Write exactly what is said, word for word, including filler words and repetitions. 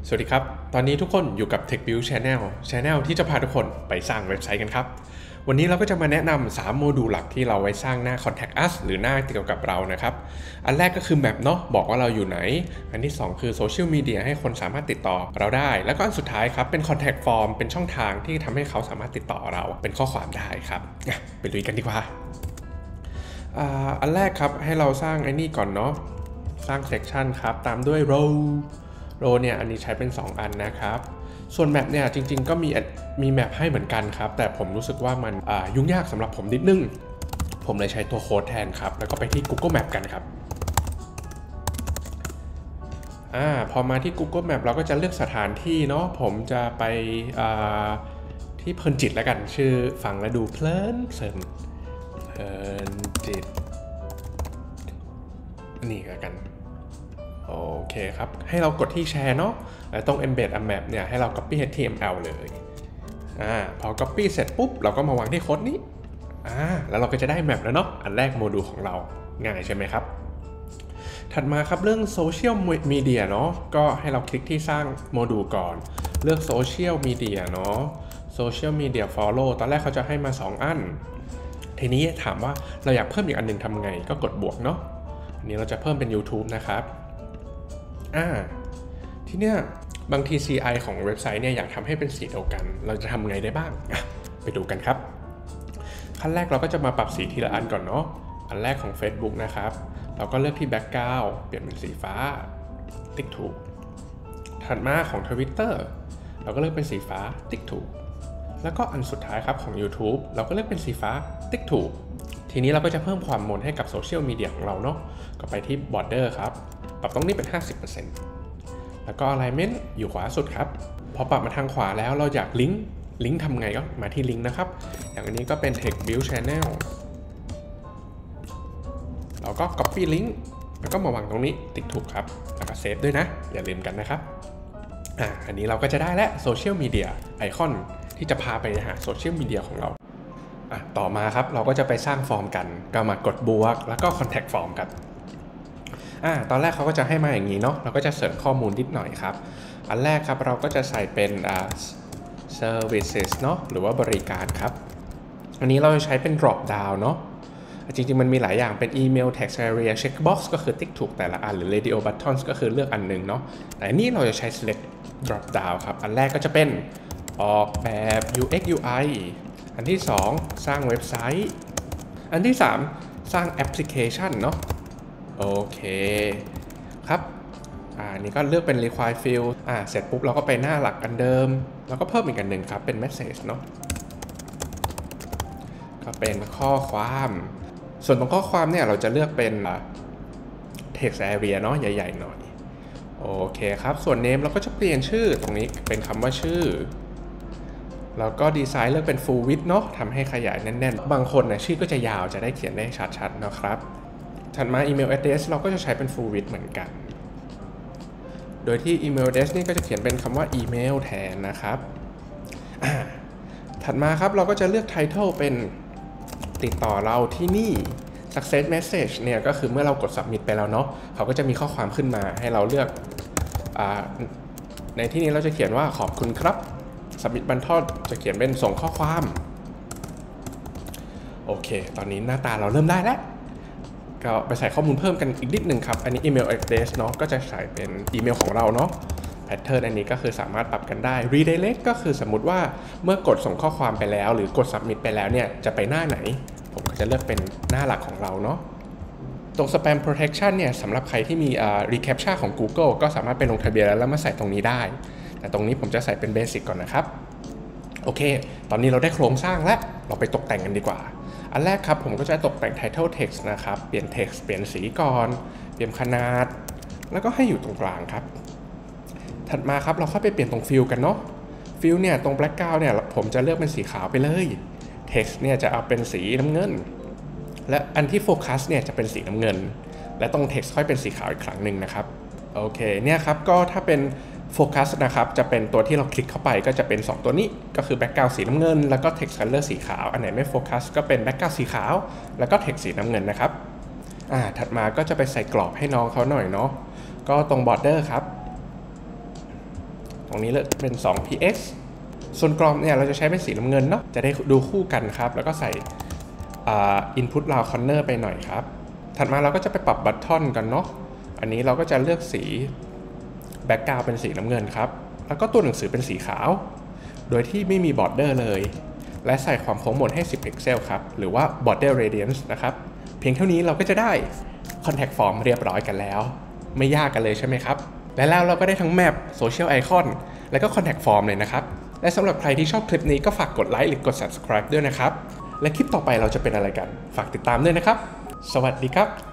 สวัสดีครับตอนนี้ทุกคนอยู่กับ TechBuild Channel Channel ที่จะพาทุกคนไปสร้างเว็บไซต์กันครับวันนี้เราก็จะมาแนะนำสามโมดูลหลักที่เราไว้สร้างหน้า Contact Us หรือหน้าเกี่ยวกับเรานะครับอันแรกก็คือ Map เนาะบอกว่าเราอยู่ไหนอันที่สองคือ Social Media ให้คนสามารถติดต่อเราได้แล้วก็อันสุดท้ายครับเป็น Contact Form เป็นช่องทางที่ทำให้เขาสามารถติดต่อเราเป็นข้อความได้ครับไปลุยกันดีกว่าอันแรกครับให้เราสร้างไอ้นี่ก่อนเนาะสร้าง Section ครับตามด้วย Rowโรเนี่ยอันนี้ใช้เป็นสองอันนะครับส่วนแมปเนี่ยจริงๆก็มีมีแมปให้เหมือนกันครับแต่ผมรู้สึกว่ามันยุ่งยากสำหรับผมนิดนึงผมเลยใช้ตัวโค้ดแทนครับแล้วก็ไปที่ Google Map กันครับอ่าพอมาที่ Google Map เราก็จะเลือกสถานที่เนาะผมจะไปที่เพลินจิตแล้วกันชื่อฟังแล้วดูเพลินเพลินเพลินจิตนี่กันโอเคครับให้เรากดที่แชร์เนาะแล้วตรง embed a map เนี่ยให้เรา copy เอช ที เอ็ม แอล เลยอ่าพอ copy เสร็จปุ๊บเราก็มาวางที่โค้ดนี้อ่าแล้วเราก็จะได้แมปแล้วเนาะอันแรกโมดูลของเราง่ายใช่ไหมครับถัดมาครับเรื่อง social media เนาะก็ให้เราคลิกที่สร้างโมดูลก่อนเลือก social media เนาะ social media follow ตอนแรกเขาจะให้มาสองอันทีนี้ถามว่าเราอยากเพิ่มอีกอันนึงทำไงก็กดบวกเนาะอันนี้เราจะเพิ่มเป็น YouTube นะครับอ่าทีเนี้ยบางที ซี ไอ ของเว็บไซต์เนี่ยอยากทำให้เป็นสีเดียวกันเราจะทำไงได้บ้างไปดูกันครับขั้นแรกเราก็จะมาปรับสีทีละอันก่อนเนาะอันแรกของ Facebook นะครับเราก็เลือกที่ Background เปลี่ยนเป็นสีฟ้าติ๊กถูกถัดมาของ Twitter เราก็เลือกเป็นสีฟ้าติ๊กถูกแล้วก็อันสุดท้ายครับของ YouTube เราก็เลือกเป็นสีฟ้าติ๊กถูกทีนี้เราก็จะเพิ่มความมนให้กับโซเชียลมีเดียของเราเนาะก็ไปที่ Border ครับปรับตรงนี้เป็น ห้าสิบเปอร์เซ็นต์ แล้วก็ alignment อยู่ขวาสุดครับพอปรับมาทางขวาแล้วเราอยากลิงก์ลิงก์ทำไงก็มาที่ลิงก์นะครับอย่างอันนี้ก็เป็น TechBuild Channel เราก็ copy ลิงก์แล้วก็มาวางตรงนี้ติ๊กถูกครับแล้วก็เซฟด้วยนะอย่าลืมกันนะครับอ่าอันนี้เราก็จะได้แล้วโซเชียลมีเดียไอคอนที่จะพาไปหาโซเชียลมีเดียของเราอ่ะต่อมาครับเราก็จะไปสร้างฟอร์มกันก็มากดบวกแล้วก็ contact form กันอ่าตอนแรกเขาก็จะให้มาอย่างนี้เนาะเราก็จะเสริมข้อมูลนิดหน่อยครับอันแรกครับเราก็จะใส่เป็นอ่า services เนาะหรือว่าบริการครับอันนี้เราจะใช้เป็น drop down เนาะจริงๆมันมีหลายอย่างเป็น email text area checkbox ก็คือติ๊กถูกแต่ละอันหรือ radio buttons ก็คือเลือกอันหนึ่งเนาะแต่อันนี้เราจะใช้ select drop down ครับอันแรกก็จะเป็นออกแบบ ยู เอ็กซ์ ยู ไอ อันที่สองสร้างเว็บไซต์อันที่สามสร้างแอปพลิเคชันเนาะโอเคครับอ่านี่ก็เลือกเป็น require field อ่าเสร็จปุ๊บเราก็ไปหน้าหลักอันเดิมแล้วก็เพิ่มอีกอันหนึ่งครับเป็น message เนาะก็เป็นข้อความส่วนตรงข้อความเนี่ยเราจะเลือกเป็น text area เนาะใหญ่ๆหน่อยโอเคครับส่วน name เราก็จะเปลี่ยนชื่อตรงนี้เป็นคำว่าชื่อแล้วก็ดีไซน์เลือกเป็น full width เนาะทำให้ขยายแน่นๆบางคนนะชื่อก็จะยาวจะได้เขียนได้ชัดๆนะครับถัดมา email address เราก็จะใช้เป็น full width เหมือนกันโดยที่ email address นี่ก็จะเขียนเป็นคำว่า email แทนนะครับถัดมาครับเราก็จะเลือก title เป็นติดต่อเราที่นี่ success message เนี่ยก็คือเมื่อเรากด submit ไปแล้วเนาะเขาก็จะมีข้อความขึ้นมาให้เราเลือกในที่นี้เราจะเขียนว่าขอบคุณครับsubmit button จะเขียนเป็นส่งข้อความโอเคตอนนี้หน้าตาเราเริ่มได้แล้วก็ไปใส่ข้อมูลเพิ่มกันอีกนิดนึงครับอันนี้ email address เนาะก็จะใส่เป็นอีเมลของเราเนาะ pattern อันนี้ก็คือสามารถปรับกันได้ redirect ก็คือสมมุติว่าเมื่อกดส่งข้อความไปแล้วหรือกด submit ไปแล้วเนี่ยจะไปหน้าไหนผมก็จะเลือกเป็นหน้าหลักของเราเนาะตรง spam protection เนี่ยสำหรับใครที่มี reCAPTCHA ของ Google ก็สามารถไปลงทะเบียนแล้วมาใส่ตรงนี้ได้แต่ตรงนี้ผมจะใส่เป็นเบสิกก่อนนะครับโอเคตอนนี้เราได้โครงสร้างแล้วเราไปตกแต่งกันดีกว่าอันแรกครับผมก็จะตกแต่ง title text นะครับเปลี่ยน text เปลี่ยนสีก่อนเปลี่ยนขนาดแล้วก็ให้อยู่ตรงกลางครับถัดมาครับเราเข้าไปเปลี่ยนตรง fill กันเนาะ fill เนี่ยตรง background เนี่ยผมจะเลือกเป็นสีขาวไปเลย text เนี่ยจะเอาเป็นสีน้ำเงินและอันที่โฟกัสเนี่ยจะเป็นสีน้ำเงินและตรง text ค่อยเป็นสีขาวอีกครั้งหนึ่งนะครับโอเคเนี่ยครับก็ถ้าเป็นโฟกัสนะครับจะเป็นตัวที่เราคลิกเข้าไปก็จะเป็นสองตัวนี้ก็คือ background สีน้ำเงินแล้วก็ text color สีขาวอันไหนไม่โฟกัสก็เป็น background สีขาวแล้วก็ text สีน้ำเงินนะครับอ่าถัดมาก็จะไปใส่กรอบให้น้องเขาหน่อยเนาะก็ตรง border ครับตรงนี้เลยเป็น สอง พี เอ็กซ์ ส่วนกรอบเนี่ยเราจะใช้เป็นสีน้ำเงินเนาะจะได้ดูคู่กันครับแล้วก็ใส่อ่า input round corner ไปหน่อยครับถัดมาเราก็จะไปปรับบัตทอนกันเนาะอันนี้เราก็จะเลือกสี background เป็นสีน้ำเงินครับแล้วก็ตัวหนังสือเป็นสีขาวโดยที่ไม่มี border เลยและใส่ความโค้งมนให้ สิบ พิกเซลครับหรือว่า border radius นะครับเพียงเท่านี้เราก็จะได้ contact form เรียบร้อยกันแล้วไม่ยากกันเลยใช่ไหมครับและแล้วเราก็ได้ทั้ง map social icon และก็ contact form เลยนะครับและสำหรับใครที่ชอบคลิปนี้ก็ฝากกดไลค์หรือกด subscribe ด้วยนะครับและคลิปต่อไปเราจะเป็นอะไรกันฝากติดตามด้วยนะครับสวัสดีครับ